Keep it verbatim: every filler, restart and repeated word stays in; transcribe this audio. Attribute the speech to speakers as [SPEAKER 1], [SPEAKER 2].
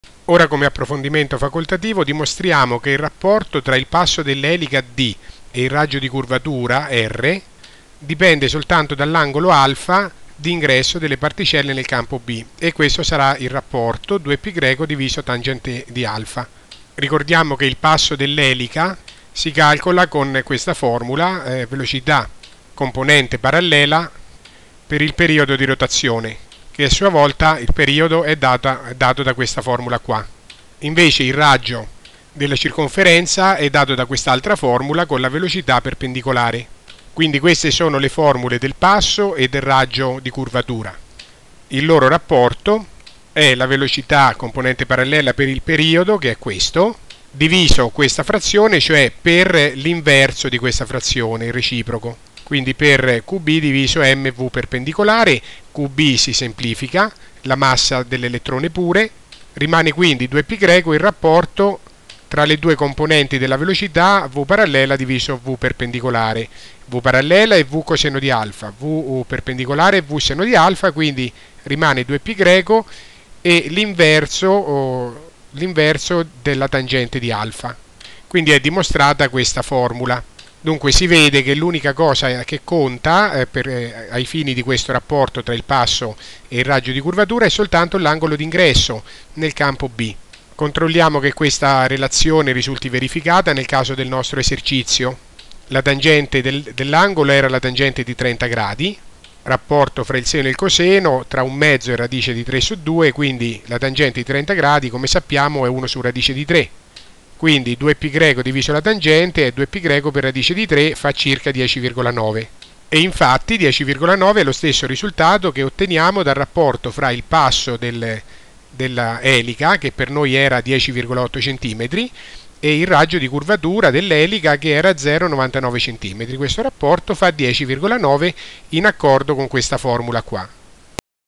[SPEAKER 1] Ora, come approfondimento facoltativo, dimostriamo che il rapporto tra il passo dell'elica D e il raggio di curvatura R dipende soltanto dall'angolo alfa di ingresso delle particelle nel campo B, e questo sarà il rapporto due pi greco diviso tangente di alfa. Ricordiamo che il passo dell'elica si calcola con questa formula, eh, velocità componente parallela per il periodo di rotazione, che a sua volta il periodo è data, dato da questa formula qua. Invece il raggio della circonferenza è dato da quest'altra formula con la velocità perpendicolare. Quindi queste sono le formule del passo e del raggio di curvatura. Il loro rapporto è la velocità componente parallela per il periodo, che è questo, diviso questa frazione, cioè per l'inverso di questa frazione, il reciproco. Quindi per Q B diviso mv perpendicolare, Q B si semplifica, la massa dell'elettrone pure, rimane quindi due pi greco il rapporto tra le due componenti della velocità, v parallela diviso v perpendicolare. V parallela è v coseno di alfa, v perpendicolare è v seno di alfa, quindi rimane due pi greco e l'inverso oh, l'inverso della tangente di alfa. Quindi è dimostrata questa formula. Dunque si vede che l'unica cosa che conta eh, per, eh, ai fini di questo rapporto tra il passo e il raggio di curvatura è soltanto l'angolo d'ingresso nel campo B. Controlliamo che questa relazione risulti verificata nel caso del nostro esercizio. La tangente del, dell'angolo era la tangente di trenta gradi, rapporto fra il seno e il coseno tra un mezzo e radice di tre su due, quindi la tangente di trenta gradi, come sappiamo, è uno su radice di tre. Quindi due pi greco diviso la tangente e due pi greco per radice di tre fa circa dieci virgola nove. E infatti dieci virgola nove è lo stesso risultato che otteniamo dal rapporto fra il passo del, della elica, che per noi era dieci virgola otto centimetri, e il raggio di curvatura dell'elica, che era zero virgola novantanove centimetri. Questo rapporto fa dieci virgola nove in accordo con questa formula qua.